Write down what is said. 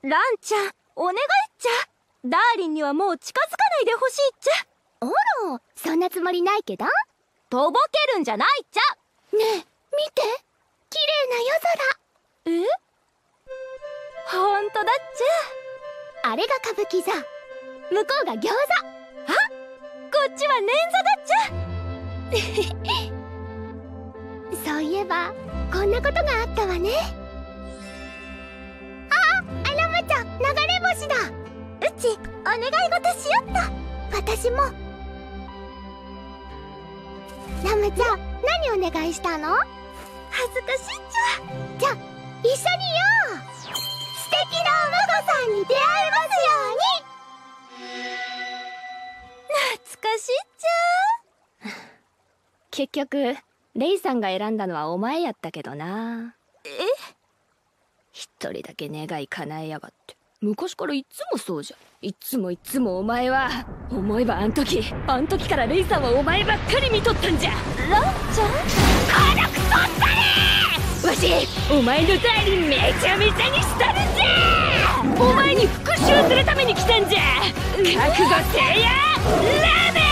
ランちゃん、お願いっちゃ。ダーリンにはもう近づかないでほしいっちゃ。 あら、そんなつもりないけど。 とぼけるんじゃないっちゃ。 ねえ、見て、綺麗な夜空。 ほんとだっちゃ。あれが歌舞伎座、向こうが餃子。あ、 こっちは捻挫だっちゃ。そういえばこんなことがあったわね。あらまちゃん、流れ星だ。うちお願い事しよった。私も。ラムちゃん、何お願いしたの？ 恥ずかしいっちゃ。 じゃあ一緒によう。素敵なお婿さんに出会えますように。 懐かしいっちゃ。 結局レイさんが選んだのはお前やったけどな。一人だけ願い叶えやがって。昔からいつもそうじゃ。いつもお前は。思えばあん時からレイさんはお前ばっかり見とったんじゃ。 ランちゃん、 このクソったれ。わしお前のダーリンめちゃめちゃにしたるんじゃ。お前に復讐するために来たんじゃ。覚悟せえやラメ。